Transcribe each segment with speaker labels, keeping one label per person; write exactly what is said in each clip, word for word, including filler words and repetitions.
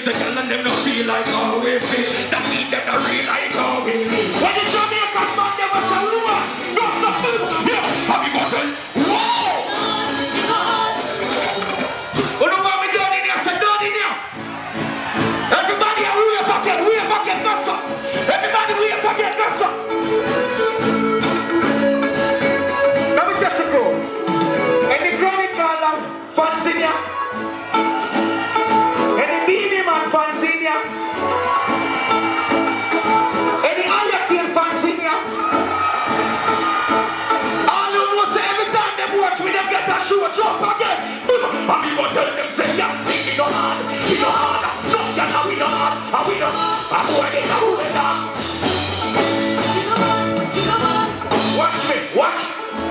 Speaker 1: say, girl, and them don't feel like how we feel. That mean them don't real like how we live. When the Jamaican man never say, woman, go something. Yeah, have you got it? Whoa! What do we done in here? Say, done in here. Everybody, we are back here, we are back here, that's up. Everybody, we are back here, that's up. Let me just go. Any chronic man fancy ya? Any beanie man fancy ya? Any Ayakil fancy ya? All you know say every time they watch me, they get that shoe drop again. And we go tell them say, yeah, we don't hard, we don't hard. No, yeah, we don't hard, and we don't hard. I'm going to do it now. Watch me, watch.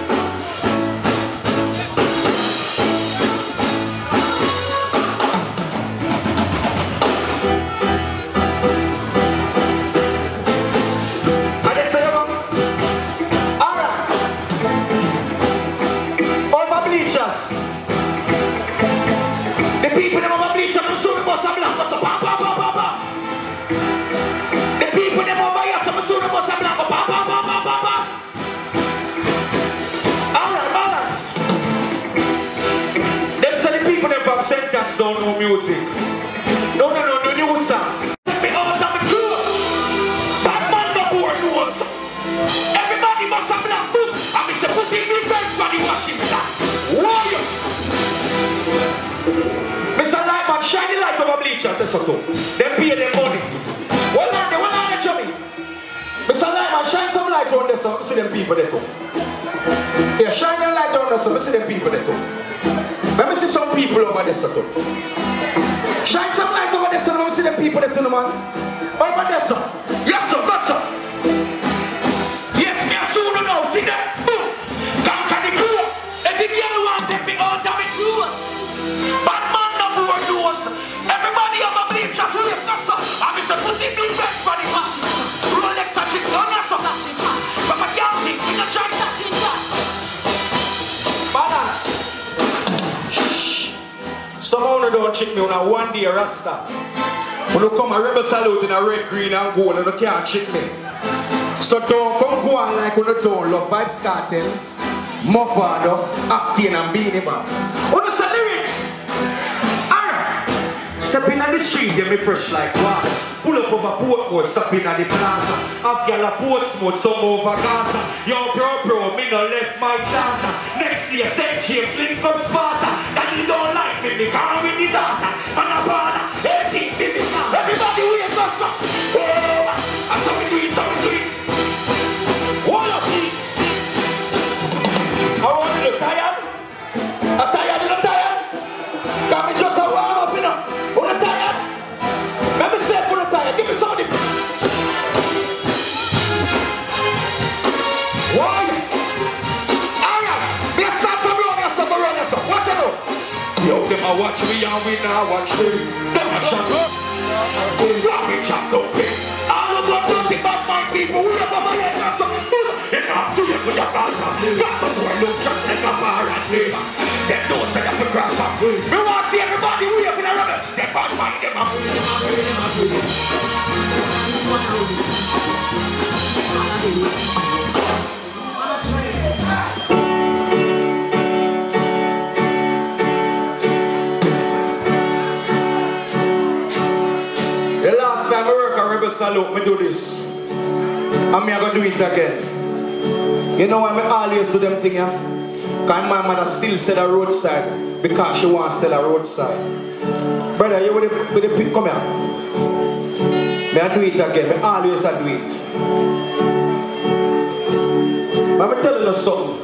Speaker 1: Don't know music. No, no, no, no, you will sound. Me all of the truth. That man the board knows. Everybody must have black book. And me say put in the best body washing that. Warrior. Mister Lightman, shine the light over bleachers. That's what do. They pay them money. What are they? What are they, Johnny? Mister Lightman, shine some light on there so I see them people there too. Yeah, shine your light on there so I see them people there too. Let me see some people over there, sir. Shine some light over there, sir. Let me see the people there, man. Over there, sir. Yes, sir. Yes, sir. Yes, me a soon now. See that? Boom. Come to the crew. Every girl want them be out of the crew. Bad man number one knows. Everybody on the bleachers, yes, sir. I'm Mister Putting the best for the machine. Rolex and shit. No, no, sir. But my girl think we don't try touching that. Balance. Some of you don't trick me on a one day rasta. When you come a rebel salute in a red, green and gold, and you can't trick me. So don't come go on like when you don't love Vibes Cartel, Mofado, Acting and Beanie Man. What are the lyrics? Alright. Step in on the street, you me fresh like water. Pull up over Portmore, stop in at the plaza. Have y'all a Portsmouth, some over Gaza. Yo, bro, bro, me no left my charter. Next year, Saint James, link from Sparta. And you don't like me, me can't win the data. And a brother, eighteen, fifty, everybody wait us up. Oh, and so we do it, so we do it. Hold up, please. I want you to tired. I'm tired, you're not tired. Can we just warm up, you know? You're not tired. Let me say for the tired. Give me some of the... Why? Alright. Let's start to run yourself, run yourself. Watch it out. Yo, them a watch me and we now watch them. Them a shot up. Rock me chop up. All of us don't think about my people. We have a man and something. It's not to you for your casa. Got some more look just like a bar and flavor. Them don't say that for grass and food. We want to see everybody way up in a rubber. Them bad man, them a food, them a food, them a food. The last time I work a rebel salute, me do this. And me I gonna do it again. You know why I always do them thing, yeah? Because my mother still sell a roadside because she wants to sell a roadside. Brother, you with the, with the pick, come here. Me I do it again, me always I do it. But I'm telling you something.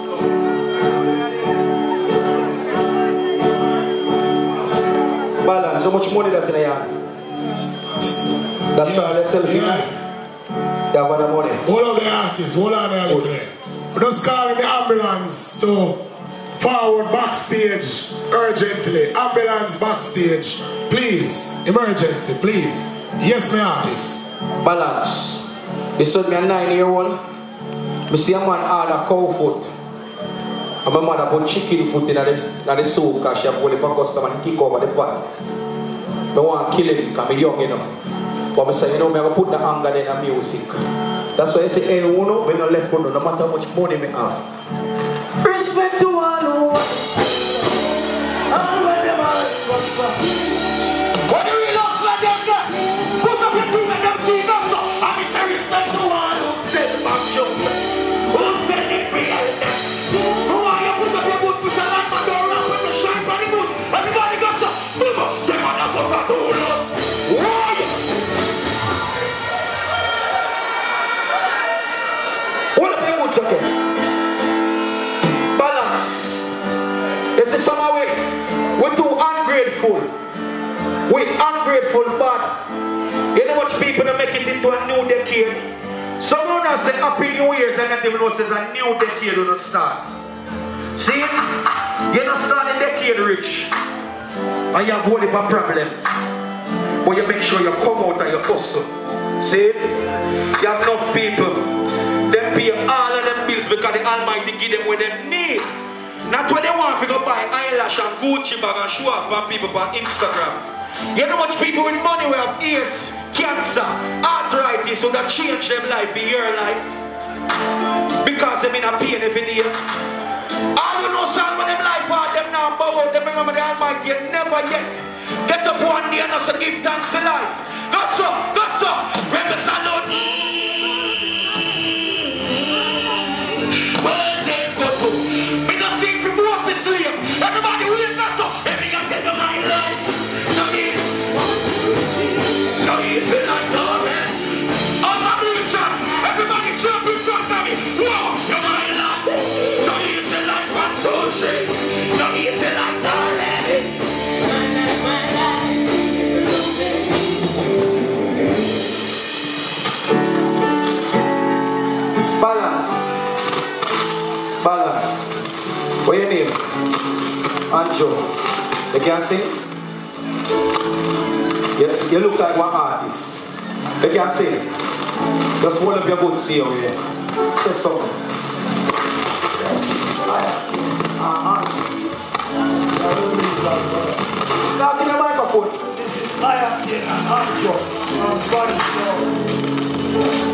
Speaker 1: Balance, how much money that in here? That's all they sell here. They have the money.
Speaker 2: All of the artists, hold on there, look there. We're just calling the ambulance to forward backstage urgently. Ambulance backstage. Please, emergency, please. Yes, my artist.
Speaker 1: Balance. You saw me a nine-year-old. I see a man order cow foot. And my mother put chicken foot in the, in the soup because she have only for customer and kick over the pot. I want to kill him because I'm young, you know. But I say, you know, I'm going to put the anger in the music. That's why I say, hey, you know, when I left for no matter how much money I have. Respect to all who want. All when them are prosper. When you real hustler, them there, put up your two and them see us. And I say, respect to all who send back jokes. Who send it for you? Who are you put up your boot with a light and don't run with the shine for the boot? Everybody got some. Say, man, that's what I do. Why? What are you talking? Balance. This is some way. We're too ungrateful. We're ungrateful, but you know what people are making it into a new decade? Someone has said happy new years and not even know says a new decade will not start. See? You're not starting decade rich. And you have all the problems. But you make sure you come out and you hustle. See? You have enough people. They pay all of them bills because the Almighty give them what they need. Not what they want to go buy eyelash and Gucci bag and show up on people on Instagram. You know much people with money who have AIDS, cancer, arthritis who that change their life in your life. Because they've been a pain every day. All you know, son, when them life hard, them now bow out, them remember the Almighty and never yet. Get up one day and also give thanks to life. Go so, go so, rebel salute. Well, they go to. We don't sing for Moses slave. Everybody will not so. Every young get to my life. No easy. No easy like no man. All my musicians, everybody jump in front of me. Whoa, you're my life. No easy like one, two, three. No easy like no man. Balance. Balance. What's your name? Anjo. You can sing? You, you look like one artist. You can sing? Just hold up your good see over here. Say something. Now give me a microphone. I am here, Anjo. I'm very slow.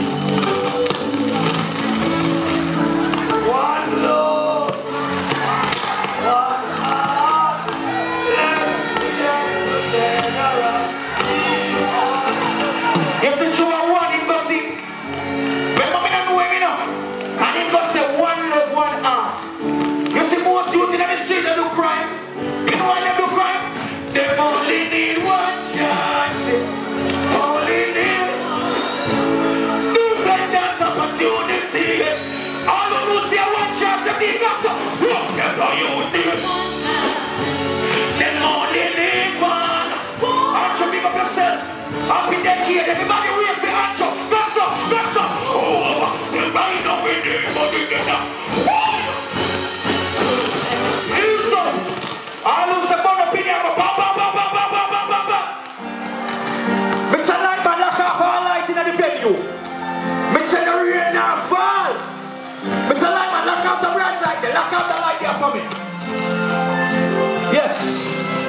Speaker 1: One Lord, one heart, yes, it's true, one in the sea. Remember me not knowing me now. And it must say one love, one heart. You see most youth in the street that do crime. You know why they do crime? They only need one chance. Only need independence, opportunity. All of us see one chance to be got some. Whatever you need. Them only need one. Anjo, pick up yourself. Happy decade. Everybody wait for Anjo. That's up, that's up. Oh, say right now we need money together. Here's some. All of us have one opinion. Ba, ba, ba, ba, ba, ba, ba, ba, ba. Mister Lightman, lock off all light in the venue. Mister The rain now fall. Mister Lyman, lock out the bright light there. Lock out the light there for me. Yes.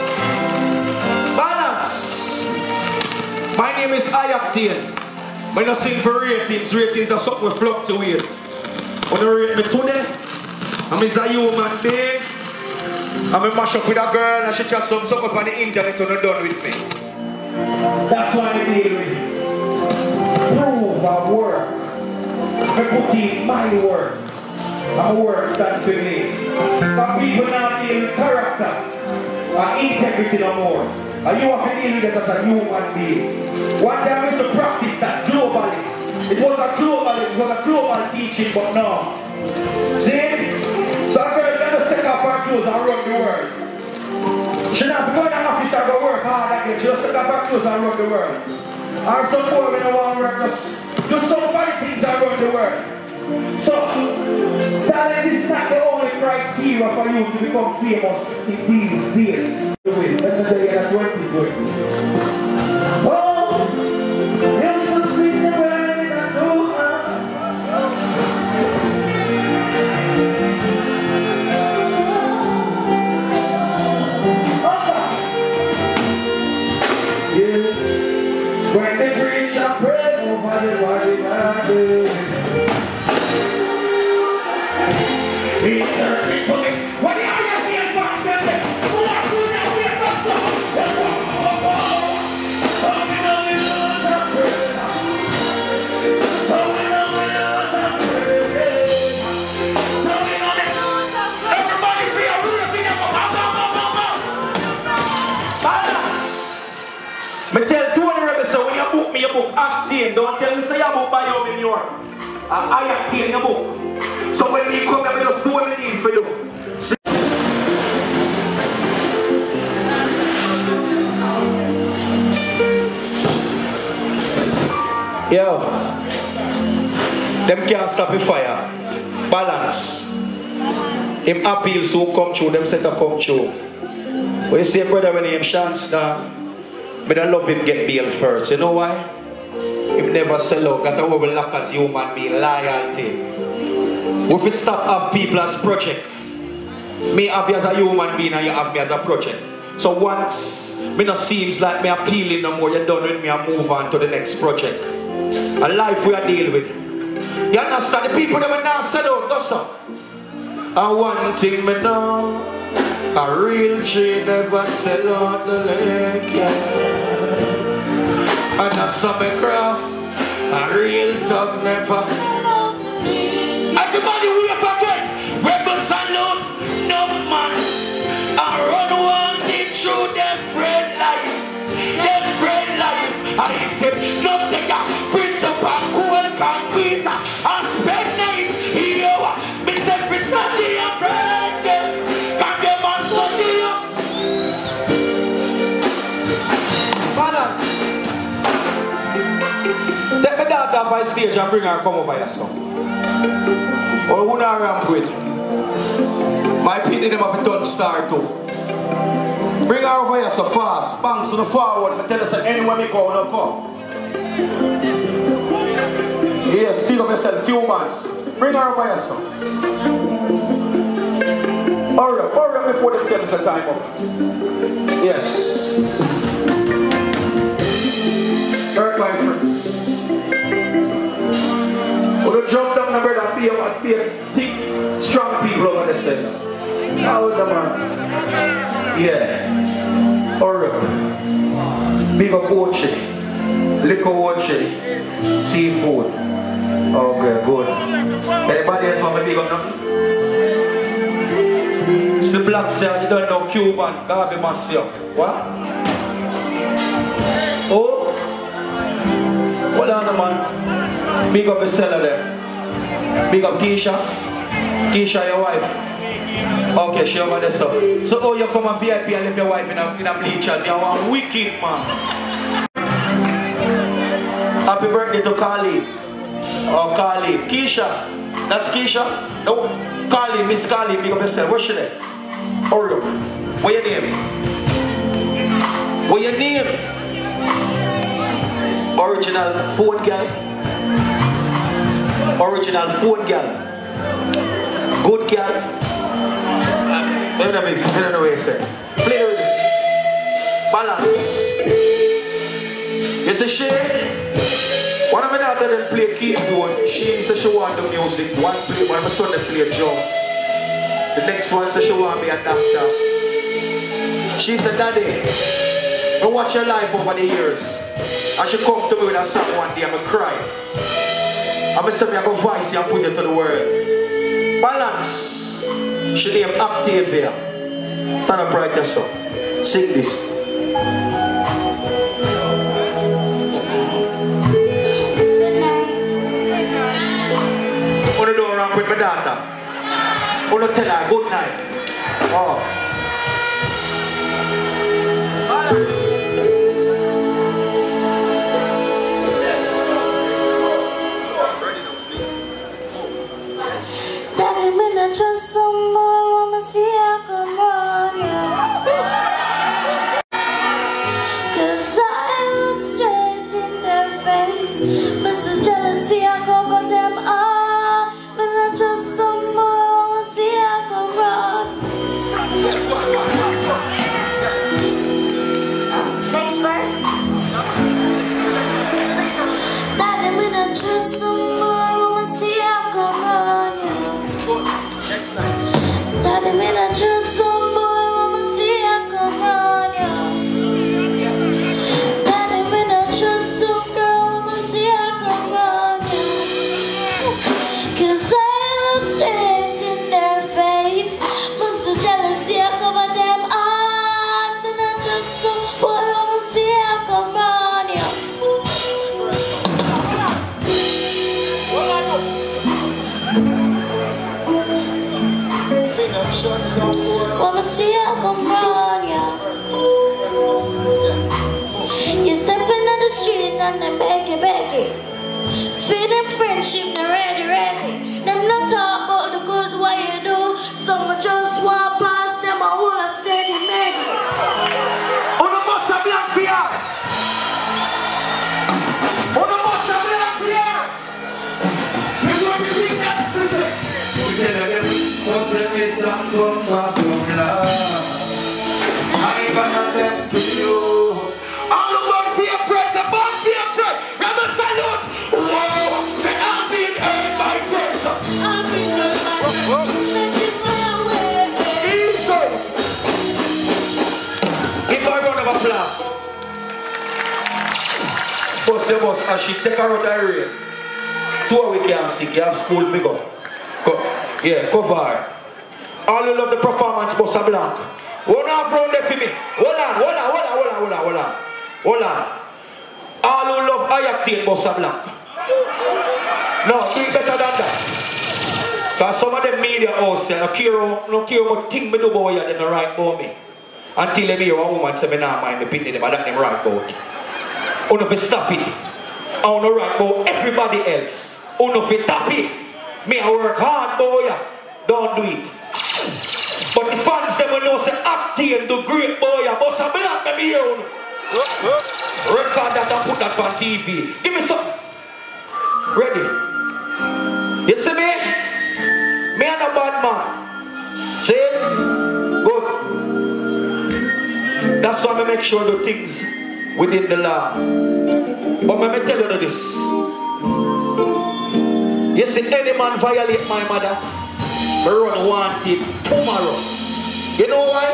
Speaker 1: Balance. My name is Ayactane. When I sing for ratings, ratings are something we fluctuate. When you rate me today, I'm a human being. I'm a mash up with a girl and she chat some something up on the internet when you're done with me. That's why I deal with it. Prove my work. I put in my work. My work stands for me. But people now deal with character and integrity no more. And you have to deal with it as a human being. One time I used to practice that globally. It was a global, it was a global teaching, but no. See? So a girl can just take off her clothes and run the world. She not go in an office and go work hard again. She just take off her clothes and run the world. Or some boy when they want to work, just do some funny things around the world. So, talent is not the only criteria for you to become famous in these days. Let me tell you, that's what we're doing. Oh, you're so sweet and very natural. He turned me to me. What do you see in front of me? Who are you now? We are not so. So we know we lose our praise. So we know we lose our praise. So we know we lose our praise. Everybody feel a rule of it. Balance. Me tell two of the rebels, so when you book me, you book acting. Don't tell me say you book by your million. I acting your book. So when you come, I just do what I need for you. Yo, them can't stop the fire. Balance. Him appeals to come true, them set up come true. When you see a brother when he chance now, but I love him get bailed first. You know why? Him never sell out. Got a whole lack as human being, loyalty. We fit stop have people as project. Me have you as a human being and you have me as a project. So once me not seems like me appealing no more, you're done with me and move on to the next project. A life we are dealing with. You understand? The people that will not sell out, that's all. And one thing me know, a real G never sell out the lake, yeah. And that's some me cry, a real thug never. Everybody we up again. Rebel salute, no man. I run one thing through them bread life. Them bread life. I said, love the guy, principal, cool, concrete, and spend nights. Yo, me said, for Sunday and Friday. Can't get my Sunday up. Balance. Take me down off my stage and bring her come over here, son. Or who not ramp with? My opinion them have a done star too. Bring her over here so fast. Banks to the forward. I tell us that anywhere we go, we don't come. Yes, speak of yourself, few months. Bring her over here, son. Hurry up, hurry up before they tell us the time up. Yes. Hurt my friends. We're going to jump down the bird and be able to feel thick, strong people over the center. How is the man? Yeah. Alright. Big up Ochi. Liquor Ochi. Seafood. Okay, good. Anybody else want to big up nothing? It's the black cell, you don't know Cuban. Gabi Masio. What? Oh? Hold on, man. Big up the seller there. Big up Keisha. Keisha, your wife. Okay, she over there, so. So, oh, you come and V I P and leave your wife in a, in a bleachers. You're one wicked man. Happy birthday to Carly. Oh, Carly. Keisha. That's Keisha? No. Carly, Miss Carly, big up yourself. Where's she there? Hurry up. What your name? What your name? Original phone girl. Original phone girl. Good girl. I don't know what you say. Play with it. Balance. You see she? One of my daughter then play keyboard. She said she want the music. One play, one of my son then play drum. The next one said she want me a doctor. She said, Daddy, I watch your life over the years. And she come to me with a song one day, I'm going to cry. I'm going to say, I'm going to voice you and put you to the world. Balance. She named Octavia. Stand up right there, so. Sing this.
Speaker 3: Good night.
Speaker 1: What do you do around with my daughter? What do you tell her? Good night. Oh. Balance.
Speaker 3: Daddy, me not trust some boy, wanna see I come run you. Cause I look straight in their face. Mister Jealousy, I cover them all. Me not trust some boy, wanna see I come run. Next verse. Daddy, me not trust some boy, wanna see I come run you.
Speaker 1: Next
Speaker 3: Wanna see I come round, yeah. You stepping on the street and them begging, begging. Feel them friendship, they ready, ready. Them not talk about the good what you do. Some just walk past them, I wanna steady make it.
Speaker 1: Uno must have black fear. Uno must have black fear. You know you sing that? Listen. We tell them, what's the bit of from love? I got them to you. All about be afraid, the boss be afraid. Rebel salute. Whoa, say I'm being hurt by grace.
Speaker 3: I'm being hurt by grace. Make it my way.
Speaker 1: Easy. Give her a round of applause. Boss your boss, as she take her out of the area. Two a week you have sick, you have school figure. Go, yeah, cover her. All who love the performance, boss a blank. Hold on, bro, there for me. Hold on, hold on, hold on, hold on, hold on, hold on. Hold on. All who love Ayactane, boss a blank. No, do it better than that. Because some of them media house, no care, no care what thing me do about you, they don't write about me. Until they hear a woman say, me not mind me picking them, but that them write about. Uno fi stop it. I wanna write about everybody else. Uno fi tap it. Me I work hard, boy. Don't do it. But the fans them will know say Actane do great, boy. But some black me here, uno. Record that and put that on T V. Give me some. Ready? You see me? Me and a bad man. See? Good. That's why I make sure the things within the law. But let me tell you this. You see, any man violate my mother, I run one tip tomorrow. You know why?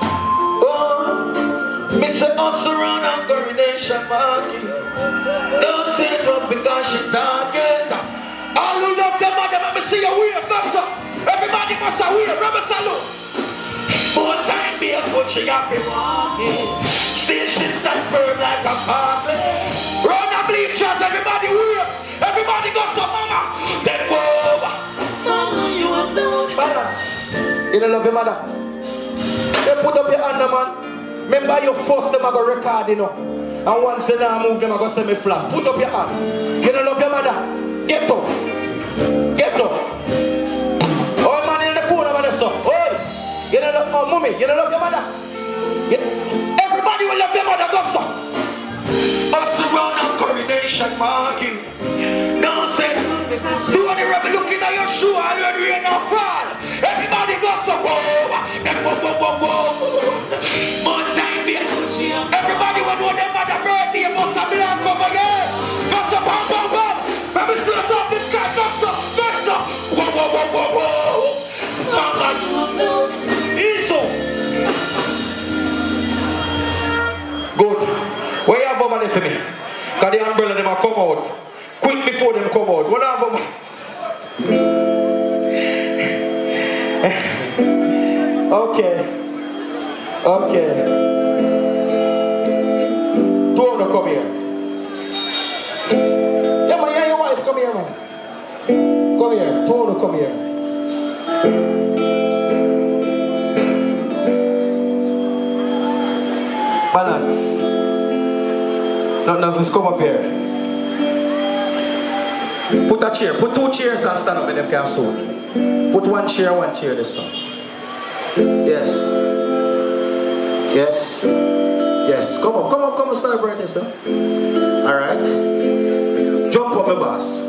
Speaker 1: Oh, Mister Ossaron and Coronation Market. Don't say it up because she talking. All who love their mother, let me see you weird, master. Everybody must have weird, rubber salute. More time be a foot, she got me walking. Still she stand firm like a coffin. Run the bleachers, everybody weird. Everybody go to mama. Then go.
Speaker 3: Mama, you alone.
Speaker 1: Balance. You don't love your mother. Then put up your hand, man. Remember you force them to go record, you know. And once they now move them, I go send me flat. Put up your hand. You don't love your mother. Get up. Get up. Oh, man, in the phone over there, son. Oh. You don't love oh, mommy, you don't love your mother. You, everybody will love your mother, go so. Us around and Coronation Market. Don't say, do any rebel looking at your shoe and you're doing no fall. Everybody go so, whoa, whoa, whoa, whoa, whoa. More time, baby. Everybody will know their mother birthday, must have been on over here. Go so, bam, bam, bam. Let me see the top of this guy, go so, go so. Whoa, whoa, whoa, whoa, whoa. Mama, good. Where you have money for me? Because the umbrella them come out. Quick before them come out. What have money? Okay. Okay. Two of them come here. Yeah, man, yeah, your wife, come here, man. Come here. Two of them come here. Balance. Not enough is come up here. Put a chair. Put two chairs and stand up and them can soon. Put one chair, one chair this time. Yes. Yes. Yes. Come up, come up, come up, celebrate this, sir. Alright. Jump up, my boss.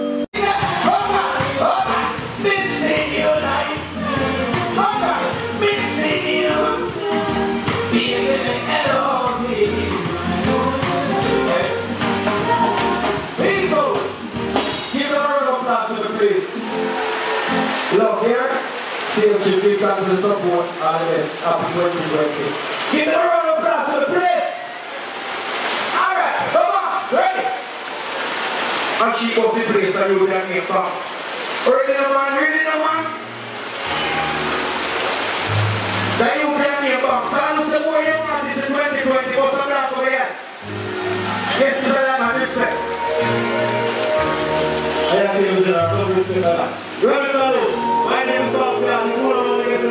Speaker 1: Love here, C L G P comes and support all the best. Happy twenty twenty. Give them a round of applause to the place. Alright, the box, ready? And she goes in place and you can make box. Ready now man, ready now man? Then you can make box. I look say boy you want this in twenty twenty, but some black over here. Get to the land and respect. I have to use it, I love respect a lot. My name is Bob Brown.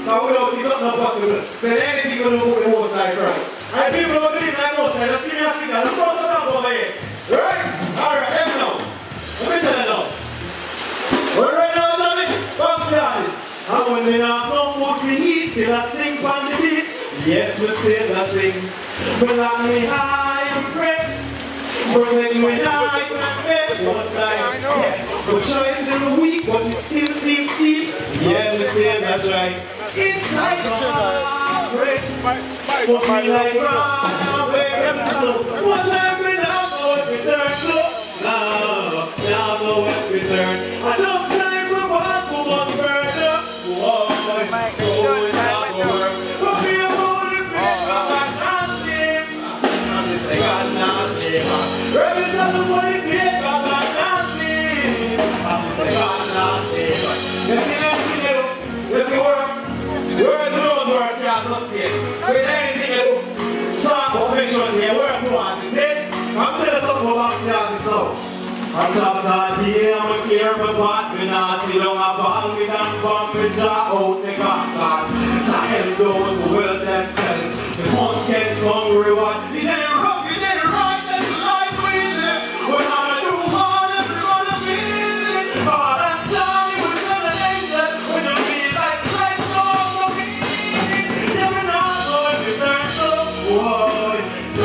Speaker 1: Now without it, nothing possible. So anything you do with the most like Christ. And people don't believe like most like, just give me a signal. Let's go to the top over here. Right? Alright, let me know. Let me tell you now. We're ready now, Johnny? Come to the artist. And when we have no more to eat, still I sing from the beat. Yes, we still I sing. But I'm me high and pray. Protect me night and day. What's like? Yeah. But choice in the week, but it still seems steep. Yeah, we still that's right. It's like a break. Put me like rock away. What time we now know if we turn to? Now, now know if we turn. I don't time for what we want further. Whoa, going out for work. But we are only free from that nasty. I'm just like God nasty. Every time the money pays from that nasty. I'm just like God nasty. You see that thing, you see work? Words don't work, you have to stay. So in anything you do, talk about make sure you work you want to take. I'm telling you something about the artist now. On top of that, yeah, I'm a clear my part. We now sit down a ball, we can come with jaw out the compass. I help those who will themselves. The most get hungry one. You didn't rough, you didn't right, that's the life we live. We're not a do hard, everyone to feel it. Hard and down, you will tell an angel. When you feel like right, so for me. Yeah, we're not going to turn so boy.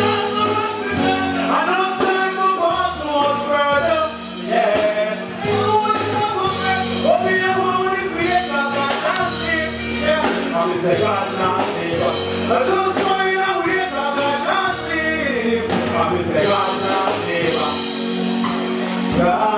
Speaker 1: I don't think we'll walk towards further. Yeah. You know what's up with me? But we don't want to create a God nasty. Yeah. I'm going to say God nasty. I just want to wait for God nasty. I'm going to say God nasty. God